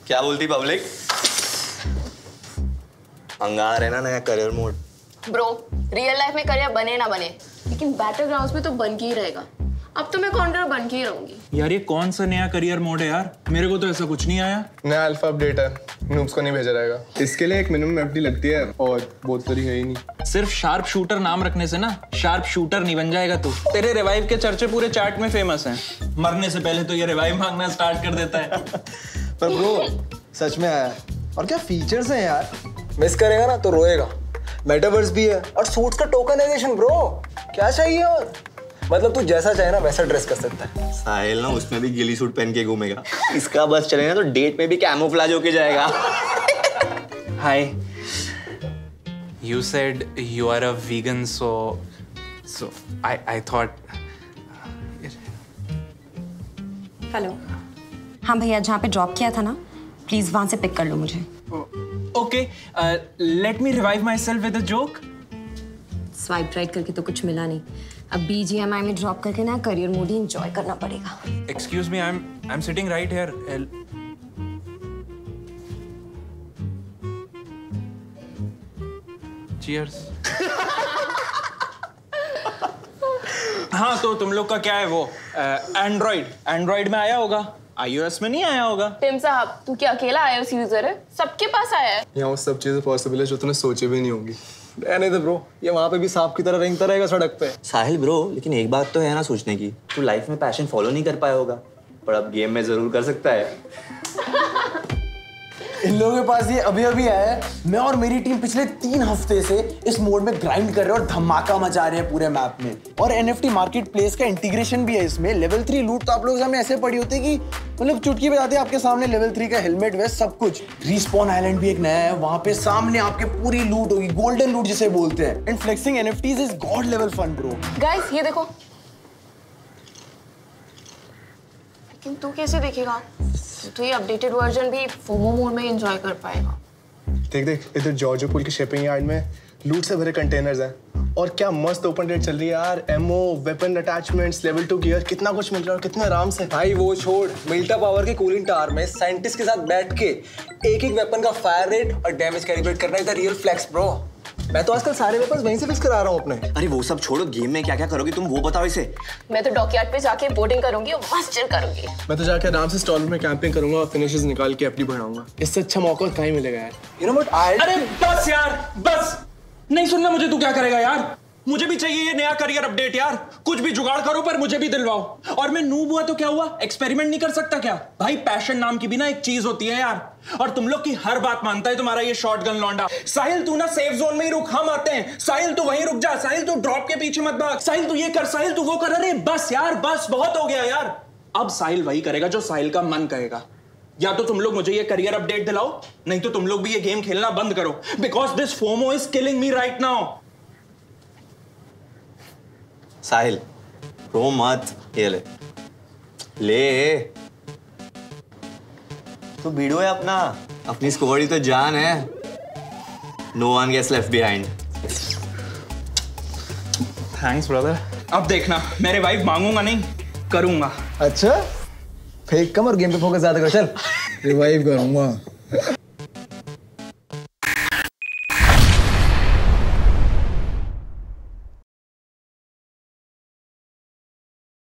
क्या बोलती पब्लिक? अंगार है ना नया career mode. Bro, real life में करियर बने ना बने, लेकिन बैटल ग्राउंड्स में तो बन के ही रहेगा। अब तो मैं कॉन्ट्रर बन के ही रहूंगी। यार ये कौन सा नया करियर मोड है यार? मेरे को तो ऐसा कुछ नहीं आया। नया अल्फा अपडेट है, नूब्स को नहीं भेजा जाएगा। इसके लिए एक मिनिमम एफडी लगती है और बहुत तरी है ही नहीं। सिर्फ शार्प शूटर नाम रखने से ना शार्प शूटर नहीं बन जाएगा तू। तेरे रिवाइव के चर्चे पूरे चैट में फेमस हैं। मरने से पहले तो ये रिवाइव मांगना स्टार्ट कर देता है। पर ब्रो सच में आया है और क्या फीचर्स हैं यार। मिस करेगा ना तो रोएगा। मेटावर्स भी है और सूट्स का टोकनाइजेशन ब्रो, क्या चाहिए और? मतलब तू जैसा चाहे ना वैसा ड्रेस कर सकता है। साहिल ना उसमें भी गिली सूट पहन के घूमेगा। इसका बस चलेगा तो डेट में भी कैमोफ्लेज होके जाएगा। Hi, you said you are a vegan, so I thought. Hello. हाँ भैया, जहाँ पे ड्रॉप किया था ना, प्लीज वहां से पिक कर लो मुझे। Okay, let me revive myself with a joke. Swipe right करके तो कुछ मिला नहीं। अब BGMI में ड्रॉप करके ना करियर मोड ही एंजॉय करना पड़ेगा। Excuse me, I'm sitting right here. Cheers. हाँ तो तुम लोग का क्या है वो एंड्रॉइड में आया होगा, iOS में नहीं आया होगा। टिम साहब, तू क्या अकेला iOS यूजर है? सबके पास आया है। यहाँ वो सब चीजें पॉसिबल है जो तूने सोचे भी नहीं होंगी। रहने दे ब्रो, ये वहाँ पे भी सांप की तरह रेंगता रहेगा सड़क पे। साहिल ब्रो, लेकिन एक बात तो है ना सोचने की, तू लाइफ में पैशन फॉलो नहीं कर पाया होगा, पर अब गेम में जरूर कर सकता है। इन लोगों के पास ये अभी अभी आया है। मैं और मेरी टीम पिछले 3 हफ्ते से इस मोड में ग्राइंड कर रहे हैं और धमाका मचा रहे हैं पूरे मैप में। और NFT मार्केट प्लेस का इंटीग्रेशन भी है इसमें। लेवल 3 लूट तो आप लोगों के सामने ऐसे पड़ी होती है कि मतलब चुटकी बजाते हैं आपके सामने। लेवल 3 का हेलमेट वेस्ट सब कुछ। रिस्पॉन आइलैंड भी एक नया है, वहां पे सामने आपके पूरी लूट होगी, गोल्डन लूट जिसे बोलते हैं। And flexing NFTs is god level fun bro. Guys ये देखो। लेकिन तू कैसे देखेगा? तो ये अपडेटेड वर्जन भी फोमो मोड में एंजॉय कर पाएगा। देख इधर जॉर्जो पूल के शिपिंग यार्ड में लूट से भरे कंटेनर्स हैं और क्या मस्त ओपन रेट चल रही है यार। Ammo, weapon attachments, level 2 gear, कितना कुछ मिल रहा है और कितने आराम से। भाई वो छोड़, मिल्टा पावर के कूलिंग टावर में साइंटिस्ट के साथ बैठ के एक वेपन का फायर रेट और डैमेज कैलिब्रेट करना is the real flex bro. मैं तो आजकल सारे वेपन्स वहीं से फिक्स करा रहा हूँ अपने। अरे वो सब छोड़ो, गेम में क्या क्या करोगी तुम वो बताओ इसे। मैं तो डॉकयार्ड पे जाके बोटिंग करूंगी और मस्त चिल करूंगी। मैं तो जाके आराम से स्टॉल में कैंपिंग करूंगा और फिनिशेस निकाल के अपनी बढ़ाऊंगा। इससे अच्छा मौका कहीं मिलेगा यार। You know what I. अरे बस यार, बस नहीं सुनना मुझे। तू क्या करेगा यार? मुझे भी चाहिए ये नया करियर अपडेट यार। कुछ भी जुगाड़ करो पर मुझे भी दिलवाओ। और मैं नूब हुआ तो क्या हुआ, एक्सपेरिमेंट नहीं कर सकता क्या? भाई पैशन नाम की भी ना एक चीज होती है यार। और तुम लोग की हर बात मानता है तुम्हारा ये शॉटगन लौंडा। साहिल तू ना सेफ जोन में ही रुक, हम आते हैं। साहिल तू वहीं रुक जा। साहिल तू ड्रॉप के पीछे मत भाग। साहिल तू ये कर, साहिल तू वो कर। अरे बस यार, बस बहुत हो गया यार। अब साहिल वही करेगा जो साहिल का मन कहेगा। या तो तुम लोग मुझे ये करियर अपडेट दिलाओ, नहीं तो तुम लोग भी ये गेम खेलना बंद करो। Because this FOMO is killing me right now. Sahil रो मत, ये ले तू भिड़ो है अपना, अपनी स्क्वाड ही तो जान है। No one gets left behind. Thanks brother. अब देखना, मैं रिवाइव मांगूंगा नहीं, करूंगा। अच्छा फेक कम और गेम पे फोकस ज्यादा कर। चल रिवाइव करूंगा।